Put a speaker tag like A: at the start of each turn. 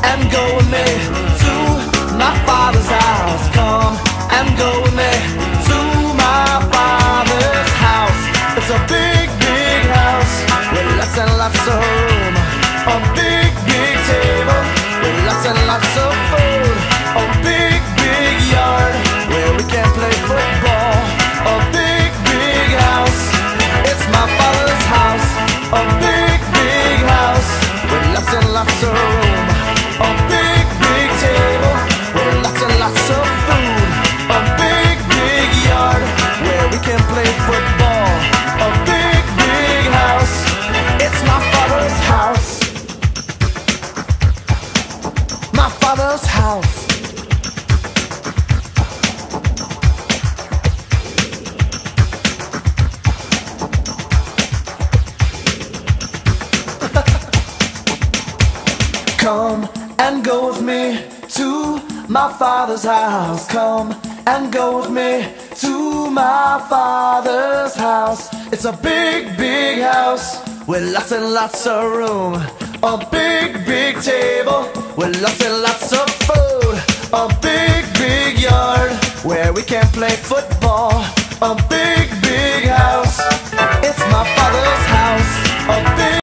A: and go with me to my Father's house. Come and go with me to my Father's house. It's a big, big house with lots and lots of room. A big, big table with lots and lots of food. A big, big yard where we can play football. A big, big house, it's my Father's house. A big, big house with lots and lots of room. A big, big table with lots and lots of food. A big, big yard where we can play football. A big, big house, it's my Father's house. My Father's house. Come and go with me to my Father's house. Come and go with me to my Father's house. It's a big, big house with lots and lots of room. A big, big table with lots and lots of food. A big, big yard where we can play football. A big,